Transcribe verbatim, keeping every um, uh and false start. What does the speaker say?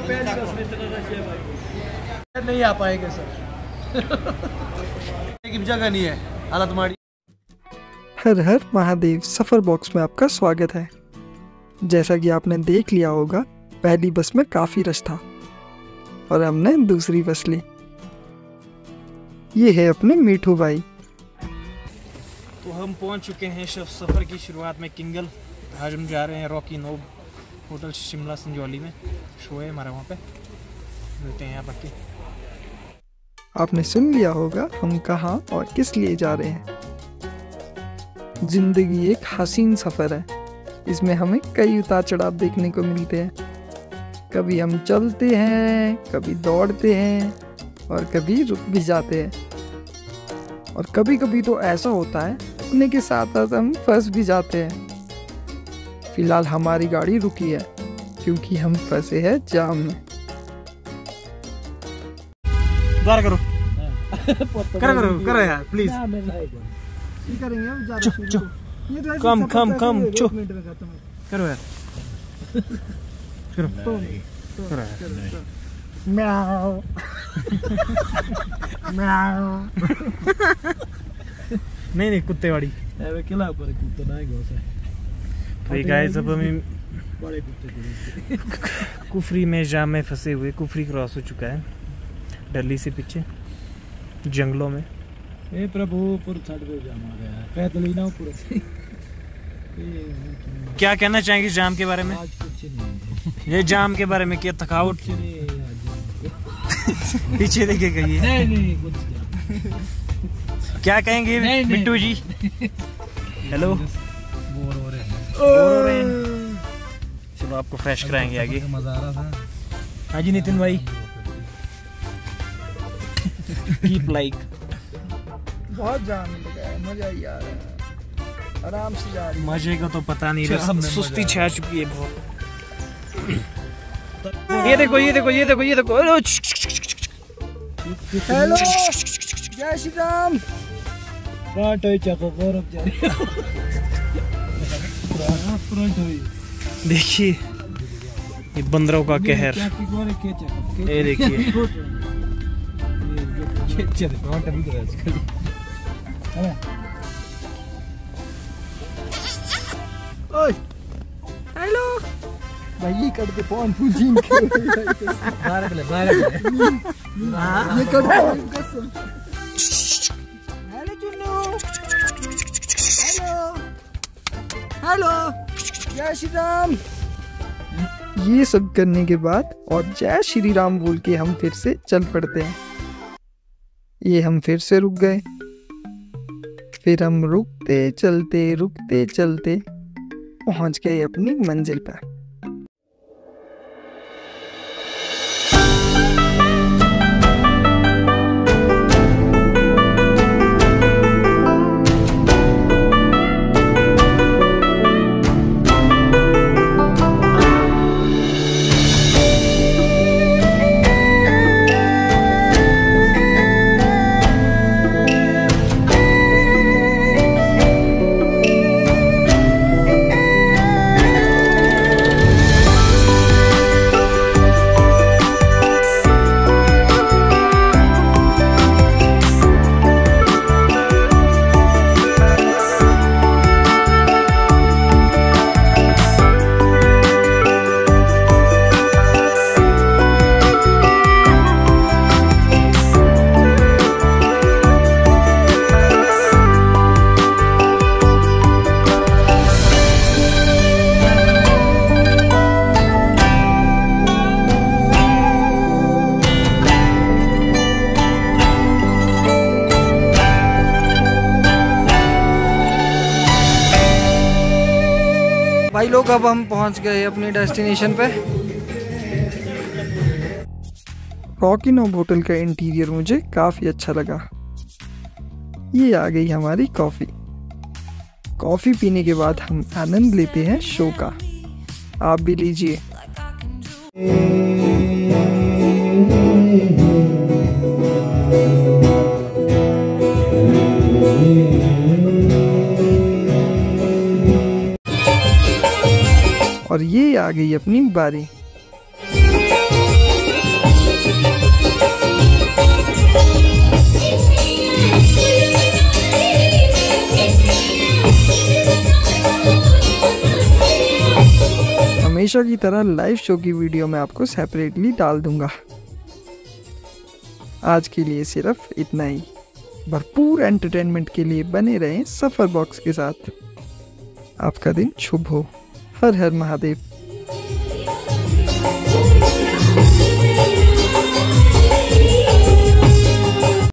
नहीं आ पाएंगे सर। एक जगह नहीं है हालत हमारी। हर हर महादेव सफ़र बॉक्स में आपका स्वागत है। जैसा कि आपने देख लिया होगा, पहली बस में काफ़ी रश था और हमने दूसरी बस ली। ये है अपने मीठू भाई। तो हम पहुंच चुके हैं सफ़र की शुरुआत में किंगल। आज हम जा रहे हैं Rocky Knob hotel Shimla Sanjauli में। शो है हमारा वहाँ पे, मिलते हैं यहाँ बाकी। आपने सुन लिया होगा हम कहाँ और किस लिए जा रहे हैं। जिंदगी एक हसीन सफ़र है। इसमें हमें कई उतार चढ़ाव देखने को मिलते हैं। कभी हम चलते हैं, कभी दौड़ते हैं और कभी रुक भी जाते हैं। और कभी कभी तो ऐसा होता है रुकने के साथ साथ हम फंस भी जाते हैं। फिलहाल हमारी गाड़ी रुकी है क्योंकि हम फंसे हैं जाम में। बार करो करो करो करो यार प्लीज। करेंगे हम चुप चुप कम कम कम चुप करो यार करो करो यार। म्याऊ म्याऊ। नहीं नहीं कुत्ते वाली किला पर कुत्ता ना गो से। तो गाइस अब हम बड़े कुत्ते कुफरी में जाम में फंसे हुए। कुफरी क्रॉस हो चुका है दिल्ली से पीछे जंगलों में। ए प्रभु पूरा छड़ पे जाम आ गया है। पैदल ही ना पूरा। क्या कहना चाहेंगे जाम के बारे में? आज कुछ नहीं। ये जाम के बारे में क्या थकावट? पीछे देखे कहिए। नहीं नहीं कुछ क्या कहेंगे मिट्टू जी? हेलो बोर हो रहे हैं। बोर हो रहे हैं। चलो आपको फ्रेश कराएंगे आगे। मजा आ रहा था। हाँ जी नितिन भाई। Keep like. बहुत जाम लगा है, मजा ही आ रहा है। आराम से जा रही है। मजे का तो पता नहीं रहा, सब सुस्ती छा चुकी है बहुत। ये देखो ये देखो ये देखो ये देखो। हेलो जय श्री राम। फ्रंट होई चको गौरव जा रही है। फ्रंट होई देखिए ये बंदरों का कहर। ये देखिए हेलो भाई ये कर दे फोन फूजिंग के बाहर ले बाहर ले ये कर दे कसम। हेलो चुन्नू। हेलो हेलो जय श्री राम। ये सब करने के बाद और जय श्री राम बोल के हम फिर से चल पड़ते हैं। ये हम फिर से रुक गए। फिर हम रुकते चलते रुकते चलते पहुंच गए अपनी मंजिल पर। भाई लोग अब हम पहुंच गए अपनी डेस्टिनेशन पे। रॉकी नोब होटल का इंटीरियर मुझे काफ़ी अच्छा लगा। ये आ गई हमारी कॉफ़ी। कॉफ़ी पीने के बाद हम आनंद लेते हैं शो का। आप भी लीजिए। और ये आ गई अपनी बारी। हमेशा की तरह लाइव शो की वीडियो मैं आपको सेपरेटली डाल दूंगा। आज के लिए सिर्फ इतना ही। भरपूर एंटरटेनमेंट के लिए बने रहें सफ़र बॉक्स के साथ। आपका दिन शुभ हो। हर हर महादेव।